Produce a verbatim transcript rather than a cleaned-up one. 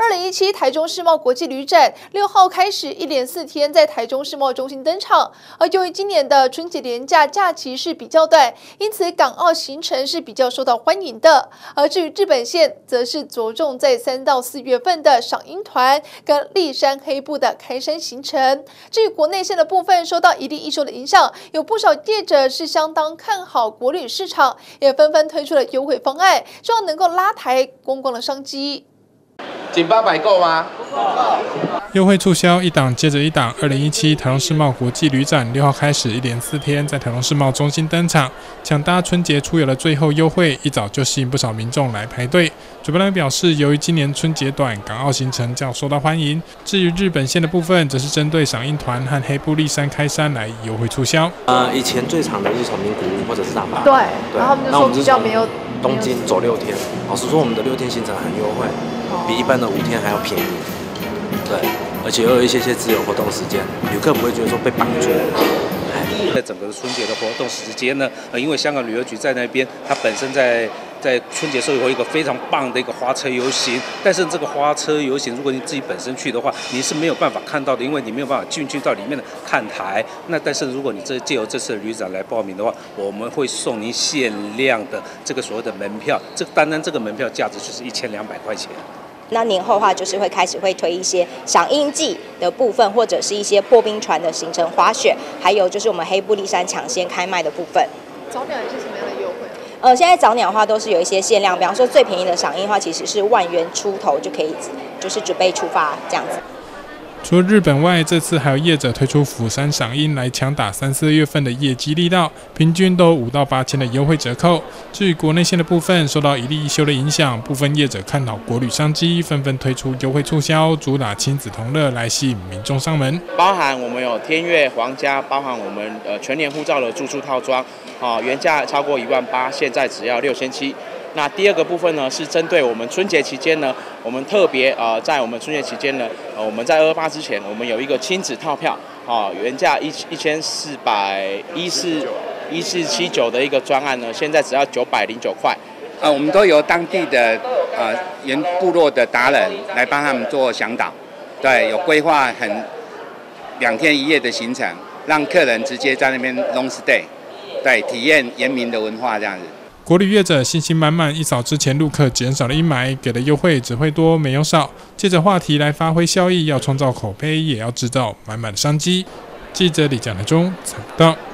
二零一七台中世贸国际旅展六号开始，一连四天在台中世贸中心登场。而由于今年的春节连假假期是比较短，因此港澳行程是比较受到欢迎的。而至于日本线，则是着重在三到四月份的赏樱团跟立山黑部的开山行程。至于国内线的部分，受到一例一休的影响，有不少业者是相当看好国旅市场，也纷纷推出了优惠方案，希望能够拉抬观光的商机。 紧八百够吗？ 优惠促销一档接着一档。二零一七台中世贸国际旅展六号开始，一连四天在台中世贸中心登场，抢搭春节出游的最后优惠，一早就吸引不少民众来排队。主办单位表示，由于今年春节短，港澳行程较受到欢迎。至于日本线的部分，则是针对赏樱团和黑部立山开山来优惠促销。 呃，以前最长的是从名古屋或者是大阪， 对， 对， 然后他们就说比较没有东京走六天。老实说，我们的六天行程很优惠，比一般的五天还要便宜。对，而且又有一些些自由活动时间，旅客不会觉得说被绑住。 在整个春节的活动时间呢，呃，因为香港旅游局在那边，它本身在在春节时候有一个非常棒的一个花车游行，但是这个花车游行，如果你自己本身去的话，你是没有办法看到的，因为你没有办法进去到里面的看台。那但是如果你这借由这次的旅展来报名的话，我们会送您限量的这个所谓的门票，这单单这个门票价值就是一千两百块钱。 那年后的话，就是会开始会推一些赏樱季的部分，或者是一些破冰船的行程滑雪，还有就是我们黑部立山抢先开卖的部分。 早鸟有些什么样的优惠？ 呃，现在早鸟的话都是有一些限量，比方说最便宜的赏樱的话，其实是万元出头就可以，就是准备出发这样子。 除了日本外，这次还有业者推出釜山赏樱来强打三四月份的业绩力道，平均都五到八千的优惠折扣。至于国内线的部分，受到一例一休的影响，部分业者看好国旅商机，纷纷推出优惠促销，主打亲子同乐来吸引民众上门。 包含我们有天悦、皇家，包含我们呃全年护照的住宿套装，啊，原价超过一万八，现在只要六千七。那第二个部分呢，是针对我们春节期间呢，我们特别呃，在我们春节期间呢，呃，我们在二八之前，我们有一个亲子套票，啊，原价一一千四百一四一四七九的一个专案呢，现在只要九百零九块。 呃，我们都由当地的呃原部落的达人来帮他们做向导，对，有规划很两天一夜的行程，让客人直接在那边 long stay， 对，体验原民的文化这样子。 国旅业者信心满满，一扫之前陆客减少了阴霾，给的优惠只会多没有少。借着话题来发挥效益，要创造口碑，也要制造满满的商机。记者李蒋台中采访到。